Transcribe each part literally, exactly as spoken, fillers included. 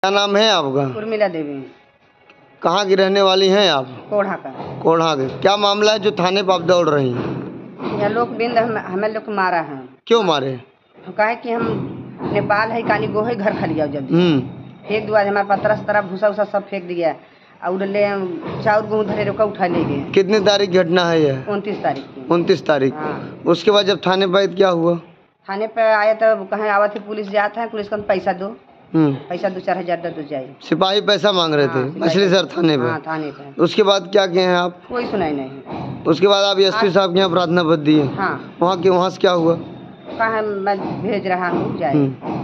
क्या नाम है आपका? उर्मिला देवी। कहाँ की रहने वाली हैं आप? कोढ़ा का। कोढ़ा के। क्या मामला है जो थाने पर आप दौड़ रही हैं? यह लोग बिंद हम, हमें लोग को मारा है। क्यों मारे? कहे कि हम नेपाल है कानी गो है घर खाली जाओ जल्दी। हम्म फेंक दुआ हमारे पतरा सतरा भूसा उसा सब फेंक दिया और ले चाउर गेहूँ धरे रोका उठा ले गए। कितनी तारीख घटना है यह? उनतीस तारीख की। उनतीस तारीख। हाँ। उसके बाद जब थाने पर आए तो क्या हुआ? थाने पे आए तो कहे आवा थे पुलिस जाता है, पुलिस को पैसा दो, हम्म पैसा दो चार हजार दो जाए। सिपाही पैसा मांग रहे थे? हाँ, मछली सर थाने पे? हाँ, थाने पे। उसके बाद क्या किए हैं आप? कोई सुनाई नहीं। उसके बाद आप एसपी साहब के यहाँ प्रार्थना पत्र दिए? हाँ। वहाँ के वहाँ से क्या हुआ? कहा मैं भेज रहा हूँ जाए।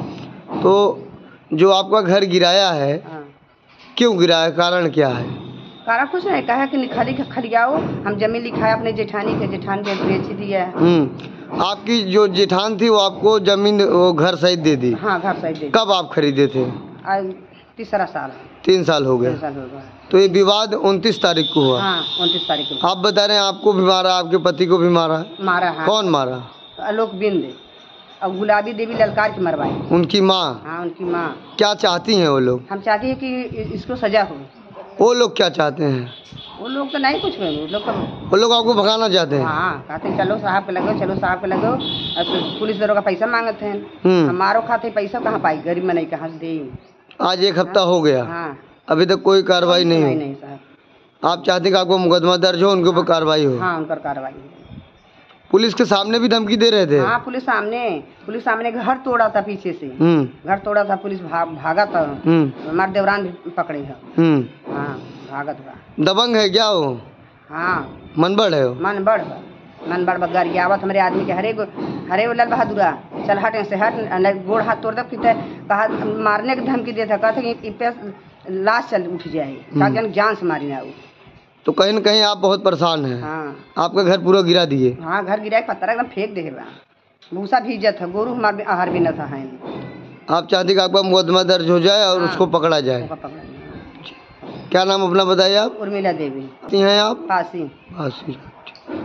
तो जो आपका घर गिराया है, हाँ। क्यों गिराया, कारण क्या है? कारण कुछ नहीं, कहा कि खाली खलियाओ, हम जमीन लिखाया अपने जेठानी के, जेठान के बेच दिया है। हम्म आपकी जो जेठान थी वो आपको जमीन वो घर सहित दे दी? हाँ, घर सहित दे। कब आप खरीदे थे? आज तीसरा साल। तीन साल हो गए। तीन साल हो गया। तो ये विवाद उनतीस तारीख को हुआ? हाँ, उनतीस तारीख को। आप बता रहे हैं आपको भी मारा, आपके पति को भी मारा? मारा है। कौन मारा? आलोक बिंद और गुलाबी देवी ललकार की मरवाई। उनकी माँ? हाँ, उनकी माँ। क्या चाहती हैं वो लोग? हम चाहते हैं कि इसको सजा हो। वो लोग क्या चाहते हैं? वो लोग तो नहीं कुछ में, वो लोग तो वो लोग आपको भगाना चाहते हैं? हाँ, कहते हैं चलो साहब के लगो, चलो साहब के लगो। अब पुलिस दरों का पैसा मांगते हैं, हम्म हमारो खाते पैसा कहाँ पाई, गरीब में नहीं कहाँ से दे। आज एक हफ्ता हो गया। हाँ। अभी तक कोई कार्रवाई नहीं नहीं हुई? नहीं साहब। आप चाहते हैं कि आपको मुकदमा दर्ज हो, उनके ऊपर कार्रवाई हो? हाँ, उन पर कार्रवाई हो। पुलिस के सामने भी धमकी दे रहे थे? हाँ, पुलिस सामने, पुलिस सामने घर तोड़ा था पीछे से। हम्म घर तोड़ा था, पुलिस भाग भागा था। हम्म हमारे देवरान भी पकड़े है। हम्म हाँ, भागत था। दबंग है क्या वो? हाँ, मनबड़ है वो? मन बढ़ मन बढ़ बगार आवत हमारे आदमी के हरे गो हरे वो लाल बहादुरा चल हट से हट, गोड़ हाथ तोड़ दे। कहा मारने की धमकी देता, कहते कि पे लाश चल उठ जाए, ताकि जान से मारी ना वो। तो कहीं न कहीं आप बहुत परेशान हैं। हाँ। आपका घर पूरा गिरा दिए? हाँ, घर गिरा पत्थर एकदम फेंक दे बा, भूसा भी इज्जत है, गोरू हमारे आहार भी न था है। आप चाहते कि आपका मुकदमा दर्ज हो जाए और हाँ, उसको पकड़ा जाए? पकड़ा। क्या नाम अपना बताइए आप? उर्मिला देवी। हैं आप? फांसी। फांसी।